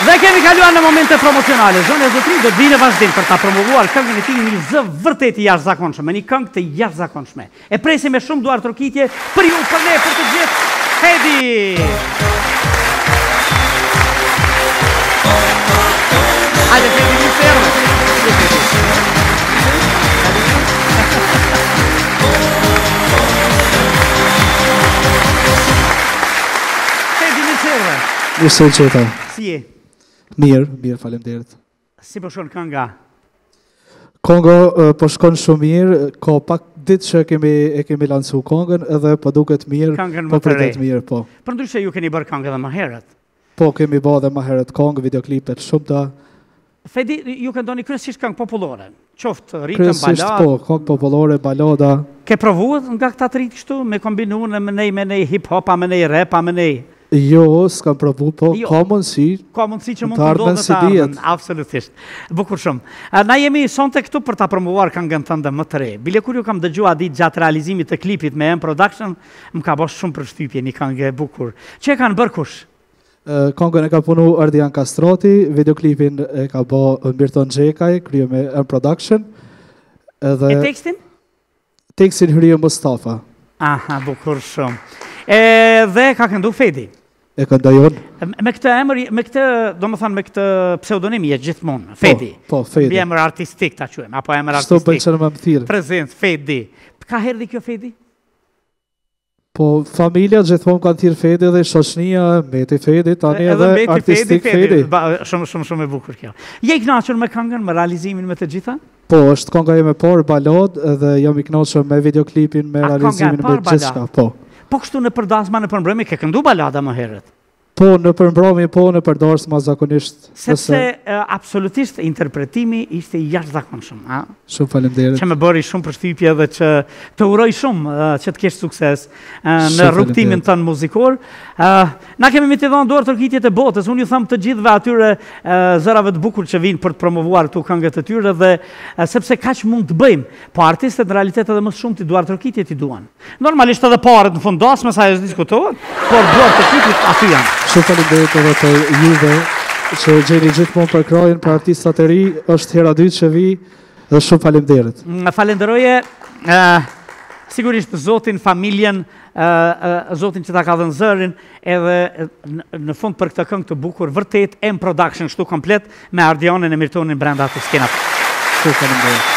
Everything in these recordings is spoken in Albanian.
Dhe kemi kaluar në momente promocionale. Zonja Zotrin do të vinë vazhdim për ta promovuar këngën e tij një zë vërtet i jashtëzakonshëm, një këngë të jashtëzakonshme. E presim me shumë duar trokitje për ju, për ne, për të gjithë. Hedi! Hajde, Hedi, një serve! Hedi, një serve! Mirë qeta. Si je? Mirë, faleminderit. Si po shkon kënga? Konga po shkon shumë mirë, ka pak ditë që e kemi lancu kongën edhe po duket mirë, Këngën po më të re. pritet mirë, po. Përndryshe ju keni bërë këngë edhe më herët. Po kemi bërë edhe më herët kongë, videoklipet shumë ta. Fedi, ju këndoni kryesisht këngë popullore. Qoftë ritëm, Kryesisht balad. po, kongë popullore, balada. Ke provuar nga këta të ritë kështu, me kombinuar me nej hip-hop, me nej rap, me nej... Jo, s'kam provu, po Jo. ka mundësi. Ka mundësi që mund Të të ardhmen ndodhë si të ardhmen, dihet. absolutisht. Bukur shumë. Na jemi sonte këtu për ta promovuar këngën tënde më të re. Bile kur ju kam dëgjuar ditë gjatë realizimit të klipit me M Production, më ka bosh shumë përshtypje, një këngë e bukur. Që e kanë bërë kush? Kongën e ka punu Ardian Kastroti, videoklipin e ka bë Mirton Xhekaj, krye me M Production. E Edhe tekstin? tekstin Hyrje Mustafa. Aha, bukur shumë. Dhe ka këndu Fedi. E këndajon? Me këtë emër, me këtë, do më thënë, me këtë pseudonim je gjithmonë, Fedi. Po, Fedi. Mbi emër artistik ta quajmë, apo emër Shto artistik. pëlqen më thirr. Prezent, Fedi. Ka herdi kjo Fedi? Po, familja gjithmonë kanë thirr Fedi dhe shoqënia mbeti Fedi, tani edhe mbeti artistik Fedi. Shumë e bukur kjo. Je i kënaqur me këngën, me realizimin, me të gjitha? Po, është konga ime e parë balad dhe jam i kënaqur me videoklipin, me A, konga e realizimin, me parë gjithçka, po. Po kështu në përdasma, në përmbrëmje, ke këndu balada më herët? Po, në përmbrëmje, po, në përdarsma zakonisht. Sepse absolutisht interpretimi ishte i jashtëzakonshëm, a? Shumë faleminderit. Që më bëri shumë përshtypje dhe që të uroj shumë që të kesh sukses në Shumë rrugtimin faleminderit. tënë muzikor. Na kemi me të dhënë duar tërkitjet e botës. Unë ju them të gjithëve atyre zërave të bukur që vinë për të promovuar këtu këngët e tyre dhe sepse kaq mund të bëjmë, po artistët në realitet edhe më shumë të duar tërkitjet i duan. Normalisht edhe parët në fundosme sa e diskutohet, por duar tërkitjet aty janë. Shumë faleminderit edhe për juve që gjeni gjithmonë për krajën, për artistat e ri, është hera dytë që vi dhe shumë faleminderit. Falenderoje sigurisht Zotin, familjen, Zotin që ta ka dhënë zërin, edhe në fund për këtë këngë të bukur, vërtet M Production shtu komplet me Ardionën e Mirtonin brenda të skenat. Shumë faleminderit.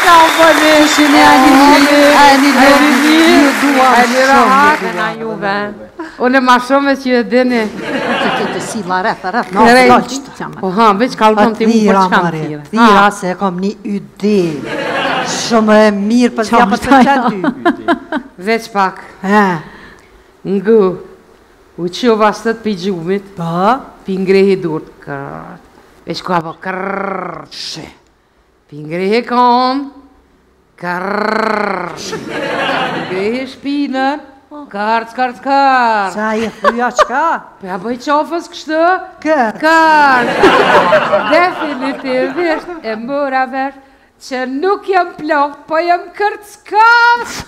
Ciao buonissimi, na juve. Unë ma shumë që e dini. Të sila rreth, Po ha, veç kalbon ti mu për çkam tjere. Thira se kom një ide. Shumë e mirë për t'ja për të qenë ty. Veç pak. Ngu, u qova sët pi gjumit, pi ngrehi dur. Veç ku apo kërrrrsh. Pi ngrehi kom, kërrrrsh. Ngrehi shpinën, karc. Sa i thuja qka? Ja bëj qofës kështë? Kërë. Karc. Definitivisht e mëra vesh që nuk jam plot, po jam kërckaf.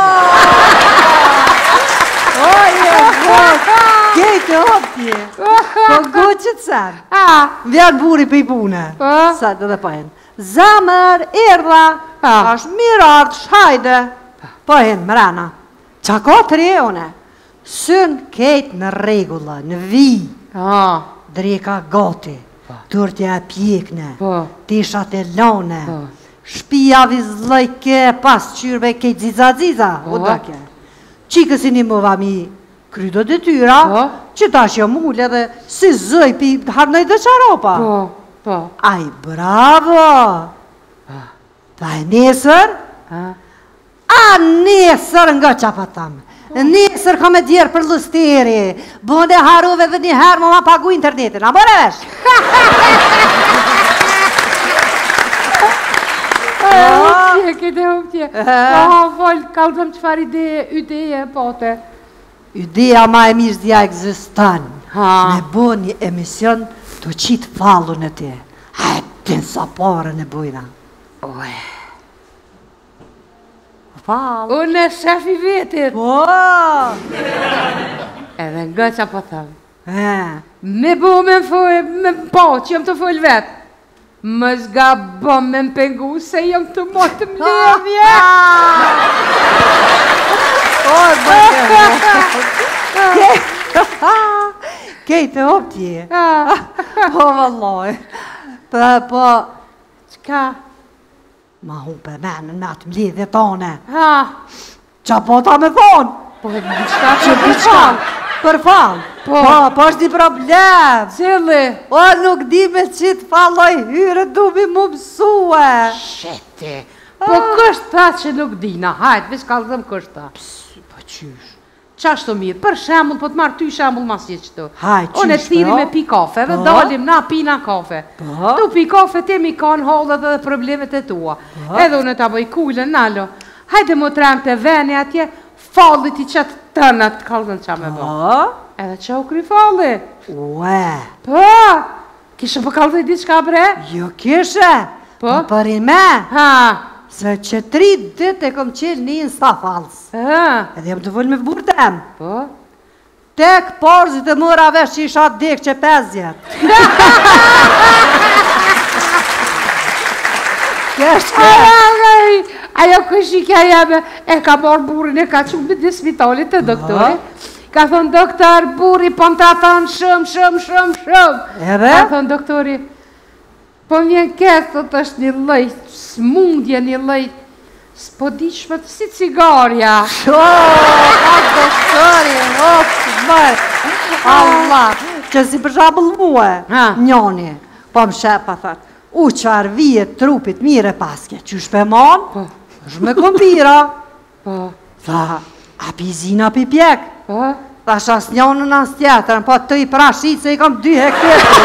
Kejtë optje. Po goqët sen. Vjen buri për i pune. Sa të dhe pohen. Zamër, erda. Ashtë mirart, shajde. Pohen, mrena. Qa ka të reone? Sën kejtë në regullë, në vi. Dreka gati. Turtja e pjekne. Tishat e lone. Shpia vizlojke pas qyrve kejtë ziza. O dake. Qikës i një më vami krydo dhe tyra, që ta shjo mulle dhe si zëj pi harnoj dhe qaropa. Aj, bravo! Ta e nesër? A nesër nga qapatam. Nesër ka me djerë për lusteri. Bënde haruve dhe një herë më ma pagu internetin. A bërë vesh? Këtë e hëmtje. Folë, kalëtëm qëfar ideje, pote. Ideja ma e mirë zja egzistan. Me bo një emision të qitë falun e ti. Hajtin sa parën e bujna. Falë. Unë e shefi vetit. Po. Edhe nga që po thëmë. Me bo me po që jam të folë vetë. Më zga bëm me më pengu se jam të motë më levje. Kejtë e optje. Po, vëlloj. Po, qka? Ma hupe menën me atë mledhe tone. Qa po ta me thonë? Po, qka që për falë? Për falë? Po, është një problem. Cili? O, nuk di me qitë faloj hyre, du mi mu mësue. Shete. Po, kështë ta që nuk dina, hajtë, veç ka lëdhëm kështë ta. Po, qysh? Qashtu mirë, për shembull, po të marrë ty shembull mas që qëtu. Unë e thiri me pi kafe dhe dalim na pina kafe. Tu pi kafe temi kanë hallet dhe problemet e tua. Edhe unë ta bëj kullën, nalo. Hajde mu tremë të veni atje, fallit i qëtë tënët, kallën qa me bo. Edhe që u kry fallit. Ue. Po, kishë për kallët i di qka bre? Jo kishë, më përin me. Se që 3 dit e kom qelë një insta falës. Edhe jam të vëllë me burë tem. Po? Tek porzit e mëra vesh që isha dek që 5 jetë. Ajo këshikja jeme e ka marrë burin e ka qumë në spitalit të doktori. Ka thonë doktor, buri po në të thonë shumë. Edhe? Ka thonë doktori, po mjen këtë, thot është një lejt, smundje një lejt, s'po di shpët si cigarja. Ka doktori, Allah, që si për shambull muë, njoni, po më shepa, thot, u qarë vijet trupit mire paske, që shpemon, është me kompira. Tha, a pizina pi pjek? Tha, shas njonën as tjetërën, po të i prashit se i kam 2 hektetë.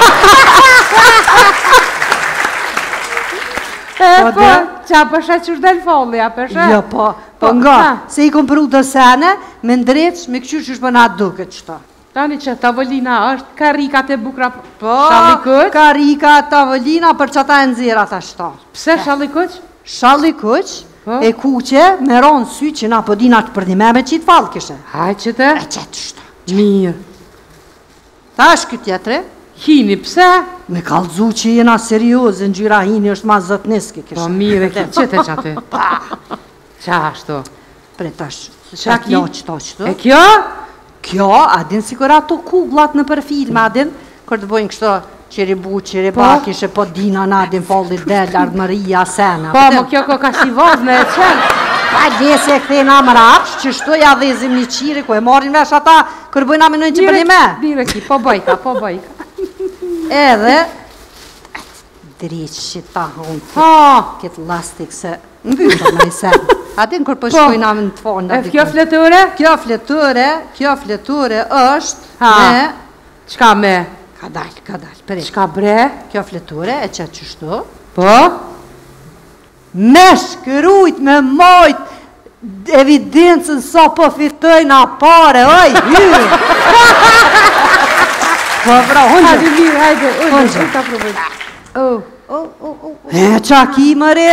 Po, qa përshe që është del folli, a përshe? Jo, po nga, se i kom pru të sene, me ndreq, me këqyr që shpëna duke qëta. Tani që tavolina është karikat e bukra shalikuq? Karika, tavolina, për që ta e nëzira të ashta. Pse shalikuq? Shalikuq, e kuqe, me ronë sy që na podina të përdime me qitë falë kështë. Haj që të? E qëtë shta. Mirë. Ta është këtë tjetëre? Hini, pse? Me kalëzu që jena seriozë, në gjyra hini është ma zëtneski kështë. Po mire, qëtë e qatë? Qa ashtu? Pre tash, qa ki? E kjo? Kjo, adin si kur ato kuglat në për filma, adin, kër të bojnë kështë Qiri bu, qiri bak, ishe po Dina Nadin Folli del, Ardëmëria, Sena. Po, më kjo ka si vazme e qenë. Pa desi e këthejna më rapsh, që shtu ja dhezim një qiri, ku e morin vesh ata, kërë bëjna minojnë që për një me. Dire ki, po bëjka. Edhe, dreqë që ta honë këtë lastik se mbytër në i sen. Atin kër për shkojna më në të fonë. E kjo fletore? Kjo fletore është me... Qka me? Ka dal, pere. Qka bre? Kjo fletore e qëtë qështu. Po? Me shkërujt, me mojt, evidencën sa po fitojnë a pare, oj, hyrë. Po, bra, honjë. Hajde, mirë, hajde, E, qa ki, mëre?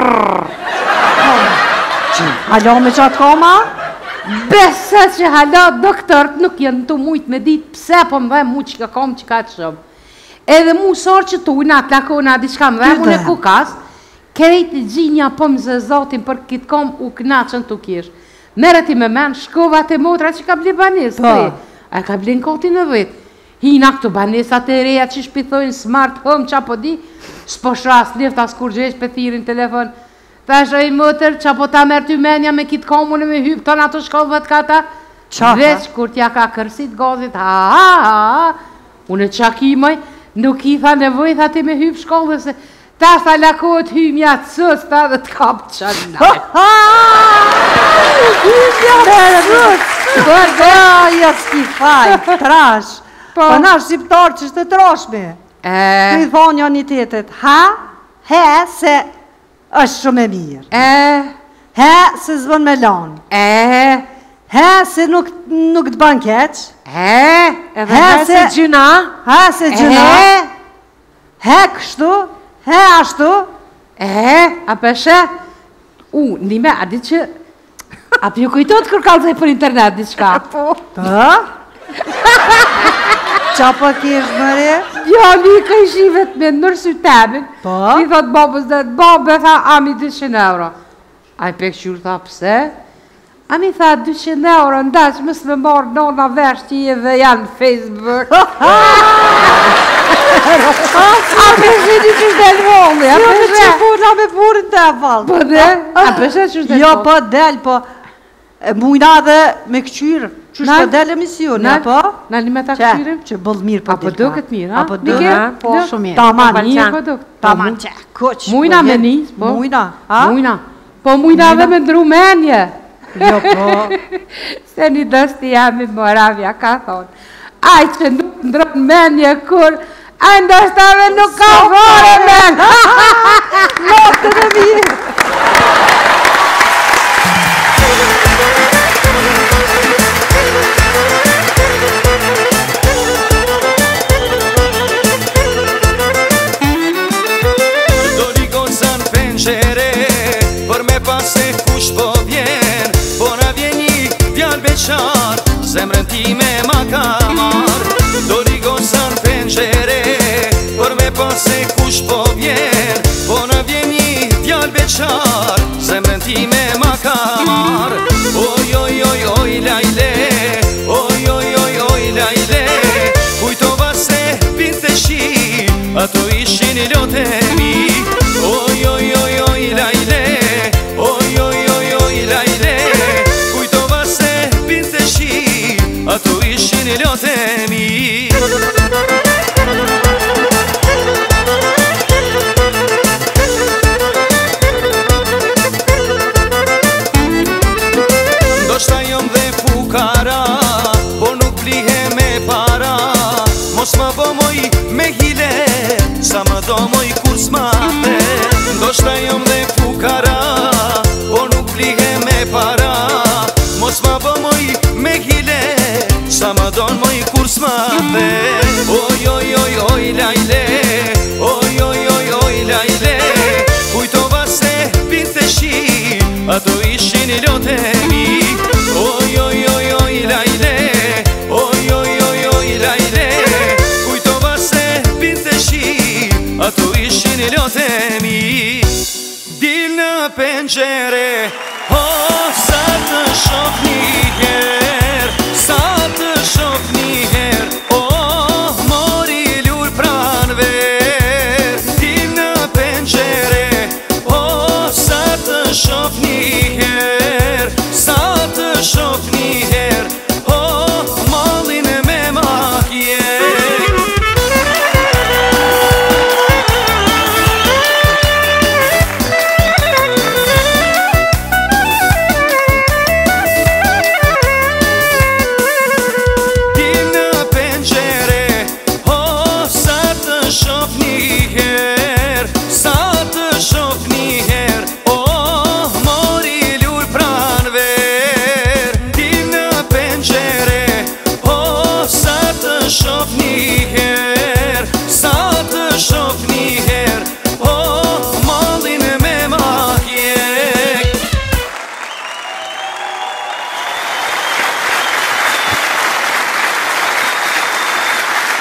Halo me qatë koma? Besa që hala doktort nuk janë të mujtë me ditë pse po më dhe mu që ka kom që ka të shumë. Edhe mu sorë që tu i nga plakona diçka më dhe mu në kukas, kerejt i gjinja po më zë zotin për kitë kom u knaqën të kishë. Mereti me men, shkova të motra që ka bli banesë, a ka bli në koti në vetë. Hina këtu banesat e reja që shpithojnë smart home qa po di, s'po shras lift as kur gjesh për thirin telefon. Thash oj mëtër, qa po ta merë ty menja me kitë komune me hypë tonë ato shkollëve të kata. Veç kur t'ja ka kërsit gazit, unë e qa kimoj, nuk i tha nevoj tha ti me hypë shkollëve se ta tha lakohet hymja të sës ta dhe t'kap të qanë. Hymja të sës! Ja s'ki faj, trash. Po na shqiptar që shtë trashme. Këj thonë janë një tetet, he se është shumë e mirë. He se zvën me lanë. He se nuk të ban keq. He se gjuna. He se gjuna. He kështu. He ashtu. A peshe. Nime, a di që... A për ju kujtot kër kalëzaj për internet, diçka? Po. Qa po kesh mëre? Jo, një ka i shivet me nërsu temin. I thot babës dhe, babë, tha, ami 200 euro. A i pekëshur, tha, pse? Ami tha, 200 euro, ndash, mësë me marrë nona vesh që je dhe janë në Facebook. A peshe një që del volli, a peshe? Që puna me purin të e falë. Po dhe? A peshe që del volli? Jo, po del, po... Mujna dhe me këqyrë, që shpo del emisione, po? Në një me ta këqyrëm? Që bëllë mirë për Apo duket mirë, ha? Apo duket, po shumë mirë. Taman një po duket. Taman që, koq. Mujna me një, po? Mujna, ha? Mujna. Po mujna dhe me ndru menje. Jo, po. Se një dësti jam i Moravja, ka thonë. Aj që nuk ndronë menje kur, aj ndështave nuk ka fare men. Lotën e mirë. Zemrën time ma ka marë, do rigosën penqere, për me pase kush po vjen, po në vjen një djallë beqar, zemrën time ma ka marë. Oj, oj, oj, oj, lajle, oj, oj, oj, oj, lajle, kujtova se pinte shi, ato ishin i lote mi. Oj, oj, oj, oj, lajle, oj, oj, oj, oj, lajle, kujtova se pinte shi, ato ishin i lote mi. Ndoshta jom dhe fukara, po nuk blihe me para, mos ma bo moj me hile, sa ma do moj kur s'ma the. Ndoshta jom dhe fukara, po nuk blihe me para, mos ma bo moj me hile, sa ma don moj kur s'ma the. Oj, oj, oj, oj, lajle, oj, oj, oj, oj, lajle, kujtova se pinte shi, ato ishin i lote mi.